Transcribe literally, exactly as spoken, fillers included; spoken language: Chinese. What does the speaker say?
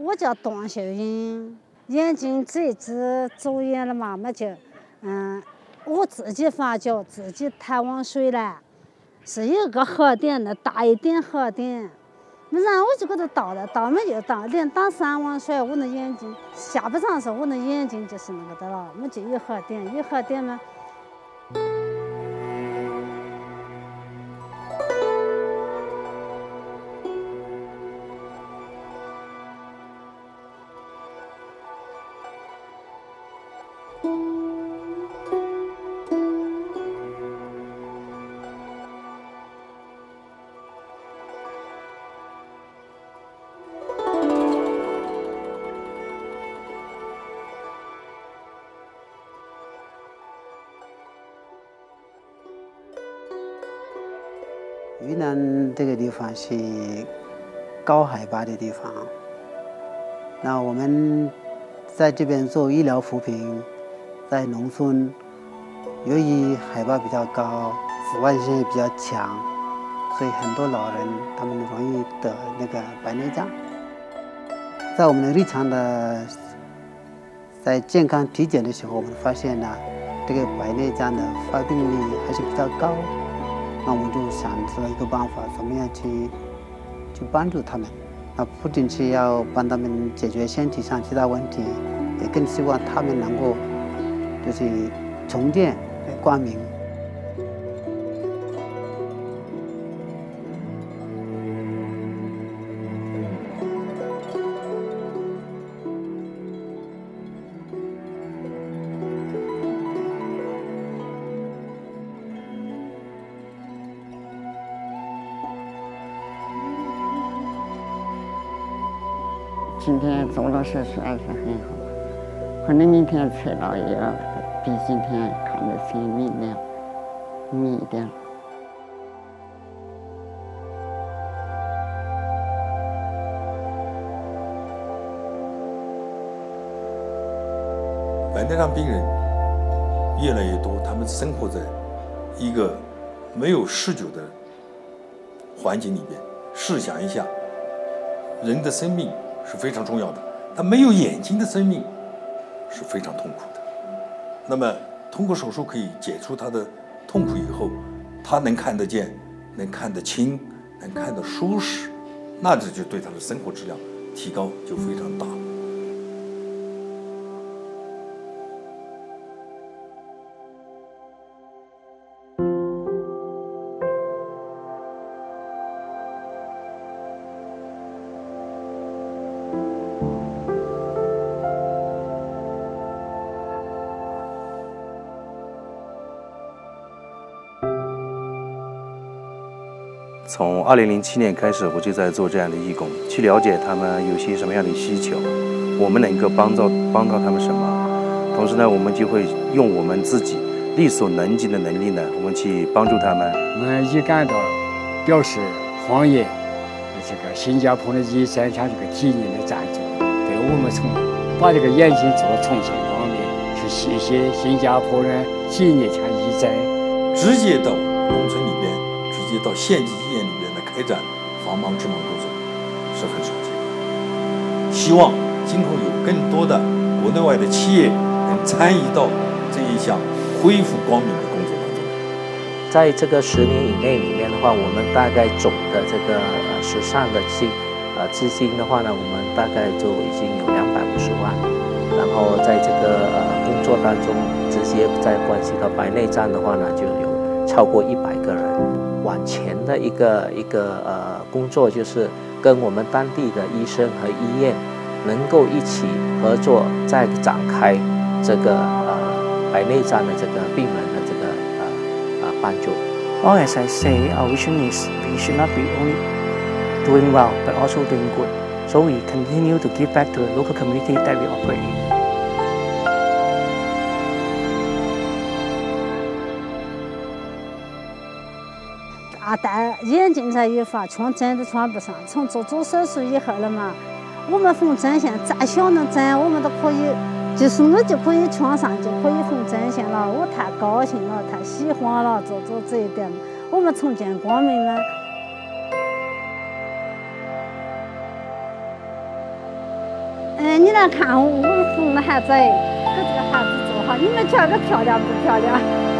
我叫段秀英，眼睛这一只走眼了嘛，那就，嗯，我自己发觉自己太往水了，是有个黑点的，大一点黑点，那然后我就给它倒了，倒没就倒，连打三碗水，我那眼睛下不上时候，我那眼睛就是那个的了，我就有黑点，有黑点嘛。 云南这个地方是高海拔的地方，那我们在这边做医疗扶贫，在农村，由于海拔比较高，紫外线也比较强，所以很多老人他们容易得那个白内障。在我们的日常的在健康体检的时候，我们发现呢，这个白内障的发病率还是比较高。那我们就想出了一个办法，怎么样去去帮助他们？那不仅是要帮他们解决身体上其他问题，也更希望他们能够就是重见光明。 今天做了手术还是很好，可能明天测到也要比今天看得更明亮、明一点。 白内障病人越来越多，他们生活在一个没有视觉的环境里边。试想一下，人的生命是非常重要的，他没有眼睛的生命是非常痛苦的。那么通过手术可以解除他的痛苦以后，他能看得见，能看得清，能看得舒适，那这就对他的生活质量提高就非常大。 从二零零七年开始，我就在做这样的义工，去了解他们有些什么样的需求，我们能够帮到帮到他们什么。同时呢，我们就会用我们自己力所能及的能力呢，我们去帮助他们。 我们也感到表示欢迎，这个新加坡的医生像这个几年的赞助，对我们从把这个眼睛做重见光明，是谢谢新加坡人几年前医生， 直接到农村里边。直接到县级医院里面来开展防盲治盲工作是很少见的。希望今后有更多的国内外的企业能参与到这一项恢复光明的工作当中。 在这个十年以内里面的话，我们大概总的这个呃实上的金呃资金的话呢，我们大概就已经有两百五十万。然后在这个呃工作当中，直接在关系到白内障的话呢，就有超过一百个人。往前的一个一个呃工作，就是跟我们当地的医生和医院能够一起合作，再展开这个呃白内障的这个病人的这个呃呃帮助。 Well, as I say, our vision is we should not be only doing well, but also doing good. So we continue to give back to the local community that we operate in. 大戴眼镜才有法，穿针都穿不上。从做做手术以后了嘛，我们缝针线再小的针，我们都可以，就是我就可以穿上，就可以缝针线了。我太高兴了，太喜欢了，做做这一点，我们重见光明了。 哎，你来看我们送的孩子，给这个孩子做好，你们瞧个漂亮不漂亮？